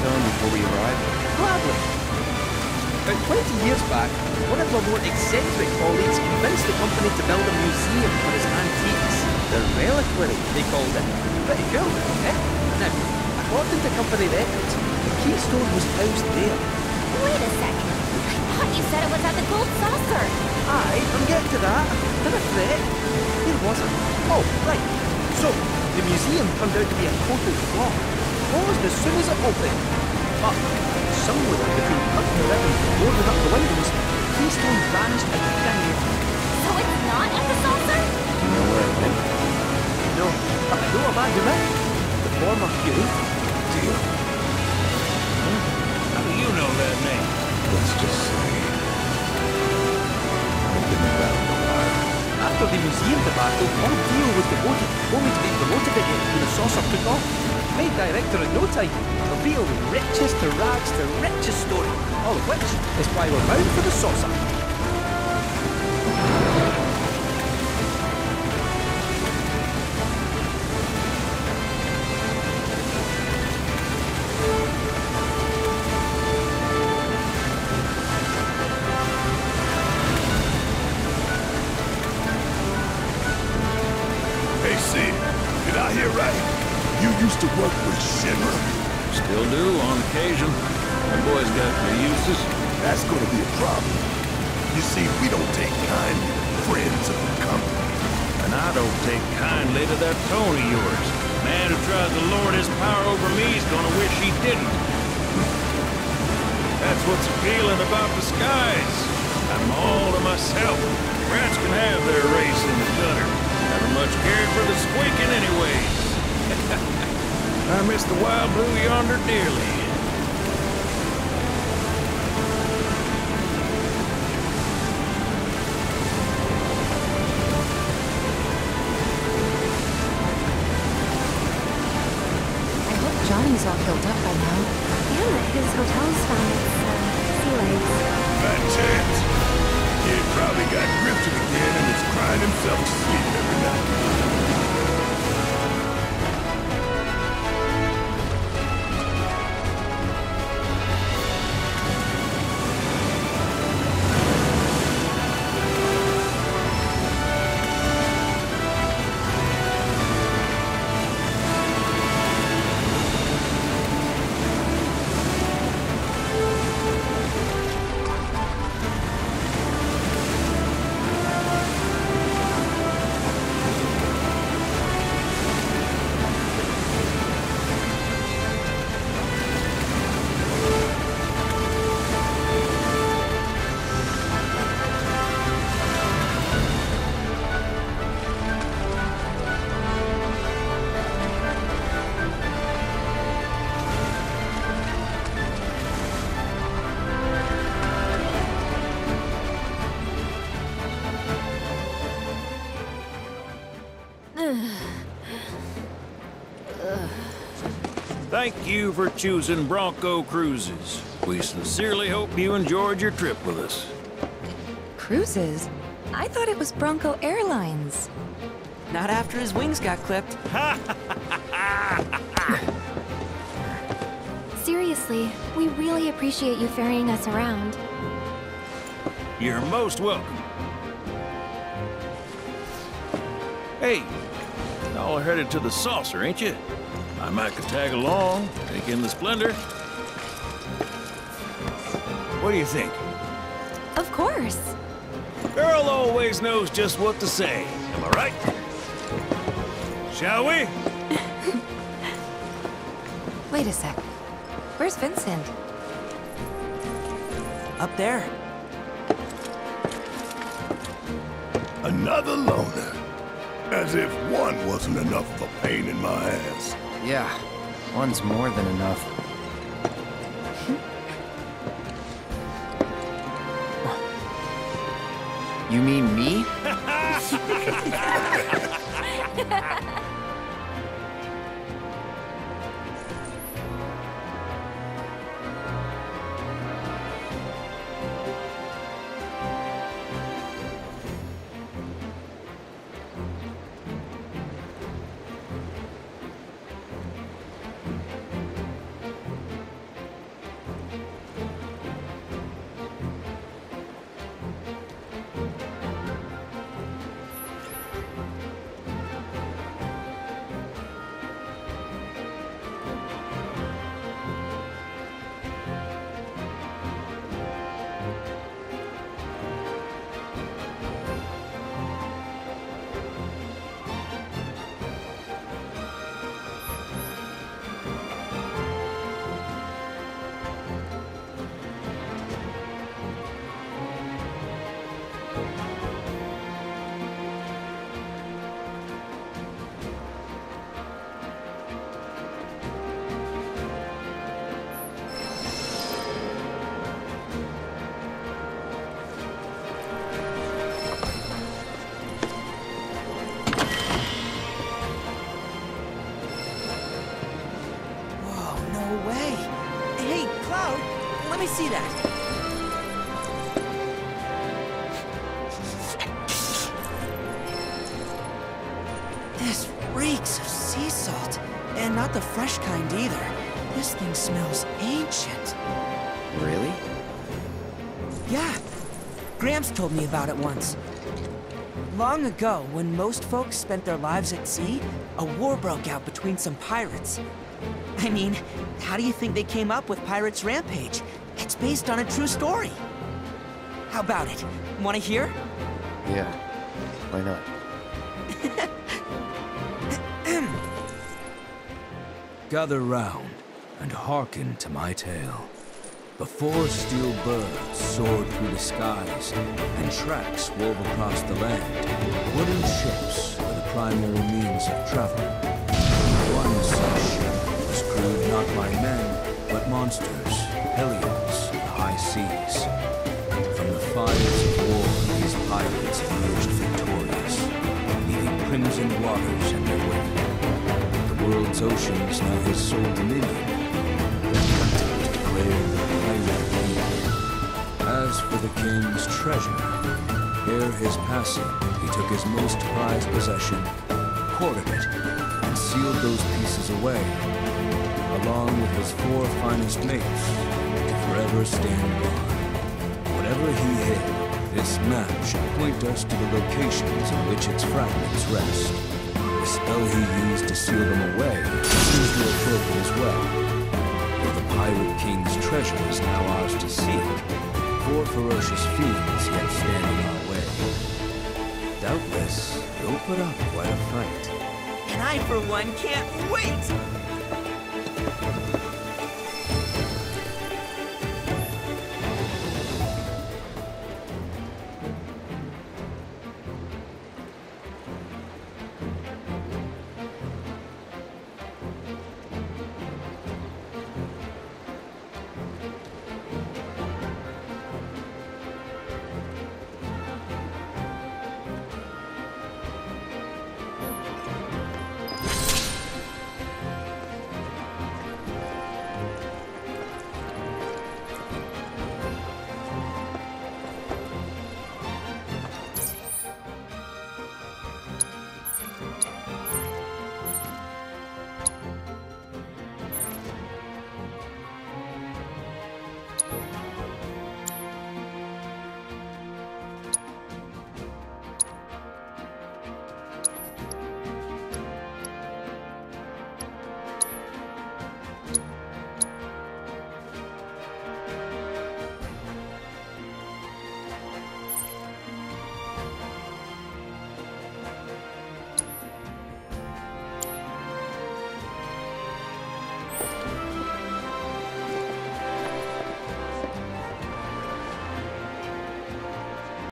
return before we arrive? Gladly. About 20 years back, one of our more eccentric colleagues convinced the company to build a museum for his antiques. The reliquary, they called it. Pretty cool, eh? Now, according to company records, the keystone was housed there. Wait a second. I thought you said it was at the Gold Saucer. Aye, I'm getting to that. Been a threat. Here wasn't. Oh, right. So, the museum turned out to be a total flop. Closed as soon as it opened. But, somewhere between cutting the ribbon and boarding up the windows, the keystone vanished into thin air. So it's not at the saucer? Do you know where it went? No, but I know a man who might. The former Hugh. Do you? How do you know that name? Let's just say I've been around a while. After the museum debacle, Bob Dio was devoted, only to be promoted again when the saucer took off. Made director in no time. A real richest to rags to richest story. All of which is why we're bound for the saucer. Hey, Sid, did I hear right? You used to work with Shimmer? Still do, on occasion. The boy's got their uses. That's gonna be a problem. You see, we don't take kindly to friends of the company. And I don't take kindly to that tone of yours. Man who tries to lord his power over me is gonna wish he didn't. That's what's appealing about the skies. I'm all to myself. Rats can have their race in the gutter. Never much cared for the squeaking anyways. I miss the wild blue yonder dearly. I hope Johnny's all healed up by now. And that his hotel's found its sea legs. Bad chance. Kid probably got grifted again and is crying himself to sleep every night. Thank you for choosing Bronco Cruises. We sincerely hope you enjoyed your trip with us. Cruises? I thought it was Bronco Airlines. Not after his wings got clipped. Seriously, we really appreciate you ferrying us around. You're most welcome. Hey, y'all are headed to the saucer, ain't you? I might could tag along, take in the splendor. What do you think? Of course. Girl always knows just what to say. Am I right? Shall we? Wait a sec. Where's Vincent? Up there. Another loner. As if one wasn't enough of a pain in my ass. Yeah, one's more than enough. You mean me? see that. This reeks of sea salt. And not the fresh kind either. This thing smells ancient. Really? Yeah. Gramps told me about it once. Long ago, when most folks spent their lives at sea, a war broke out between some pirates. I mean, how do you think they came up with Pirates Rampage? It's based on a true story. How about it? Want to hear? Yeah. Why not? Gather round and hearken to my tale. Before steel birds soared through the skies and tracks wove across the land, wooden ships were the primary means of travel. One such ship was crewed not by men, but monsters, hellions, the high seas. From the fires of war, these pirates emerged victorious, leaving crimson waters in their wake. The world's oceans now his sole dominion. Declared the pirate king. As for the king's treasure, ere his passing, he took his most prized possession, quartered it, and sealed those pieces away, along with his 4 finest mates, to forever stand guard. Whatever he hid, this map should point us to the locations in which its fragments rest. The spell he used to seal them away seems to have broken as well. Though the Pirate King's treasure is now ours to seek, 4 ferocious fiends yet stand in our way. Doubtless, they'll put up quite a fight. And I, for one, can't wait!